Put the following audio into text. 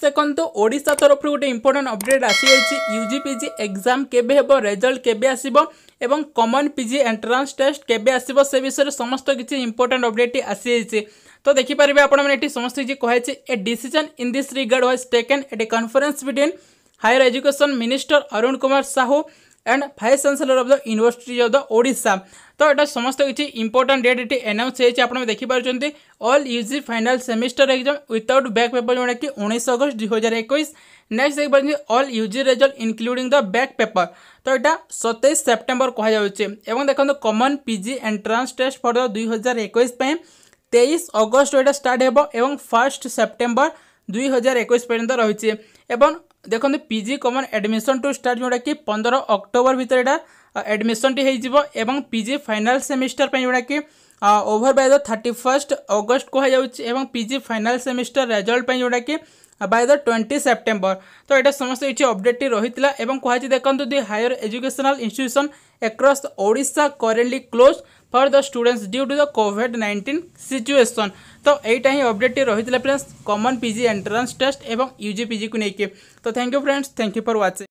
देखो ओडिशा तरफ गोटे इंपोर्टेंट अपडेट आसी यूजी पीजी एग्जाम केबे हेबो रिजल्ट केबे आसीबो एवं कॉमन पीजी एंट्रांस टेस्ट केबे आसीबो से विषय समस्त किसी इंपोर्टेंट अपडेट आसी तो देखिपारे आपने समस्त किसी कहे a decision in this regard was taken at a conference between higher education minister Arun Kumar Sahu and vice chancellor of the university of the Odisha. तो ये समस्त किसी इंपोर्टेंट डेट ये अनाउंस होती देखिपारे all UG final semester exam without back paper जोटा कि 19 अगस्त 2021। नेक्स्ट देखिए all UG result including the back paper तो यहाँ 27 सेप्टेम्बर कहते देखो common PG entrance test for the 2021 23 अगस्त यहाँ स्टार्ट हो 1 सेप्टेम्बर 2021 पर्यंत रही देखो PG common admission to start जोटा कि 15 अक्टोबर भितर यहाँ एडमिशन एवं पीजी फाइनल सेमिस्टर जोटा कि ओवर बाय द 31 अगस्त कहु पीजी फाइनल सेमिस्टर रिजल्ट जोटा कि बाय द 20 सेप्टेम्बर। तो यहाँ समस्त किसी अपडेट रही है कहुई देखो the higher educational institution across the Odisha currently close for the students due to the कोविड-19 सिचुएशन। तो यही अपडेट रही है friends common PG entrance test एवं यूजी पीजी को लेकिन। तो thank you friends, thank you for watching.